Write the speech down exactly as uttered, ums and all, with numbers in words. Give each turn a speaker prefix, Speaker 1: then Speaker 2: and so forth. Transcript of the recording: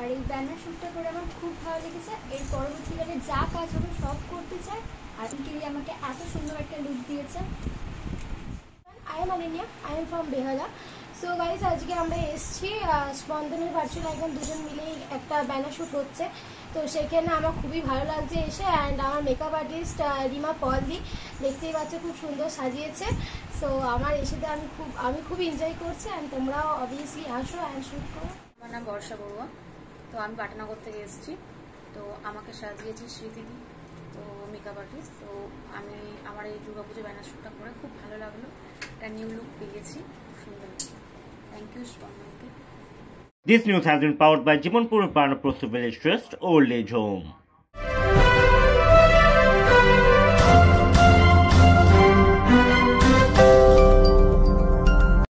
Speaker 1: এই ব্যানার শ্যুটটা করে আমার খুব ভালো লেগেছে। এর পরবর্তীকালে যা কাজ হবে সব করতে চাই। আর তিনি আমাকে এত সুন্দর একটা লুক দিয়েছে। I am Ananya, I am from Behala. So guys, আজকে আমরা এসেছি স্পন্দনের ভার্চুয়াল আইকন দুজন মিলেই একটা ব্যানার শ্যুট হচ্ছে। তো সেখানে আমার খুবই ভালো লাগছে এসে। অ্যান্ড আমার মেকআপ আর্টিস্ট রিমা পলদি দেখতেই পাচ্ছ খুব সুন্দর সাজিয়েছে। সো আমার এসেতে আমি খুব আমি খুব এনজয় করছি। অ্যান্ড তোমরাও অবভিয়াসলি আসো অ্যান্ড শ্যুট করো।
Speaker 2: আমার নাম বর্ষা বড়ুয়া। তো আমি পাটনাগর থেকে এসেছি। তো আমাকে সাজিয়েছে স্মৃতিদি, তো মেকআপ আর্টিস্ট। তো আমি আমার এই দুর্গাপুজো ব্যানার শ্যুটটা করে খুব ভালো লাগলো। একটা নিউ লুক পেয়েছি, খুব সুন্দর। থ্যাংক ইউ স্পন্দনকে।
Speaker 3: This news has been powered by Jimonpur Pranaprastha Village Trust, Old Age Home.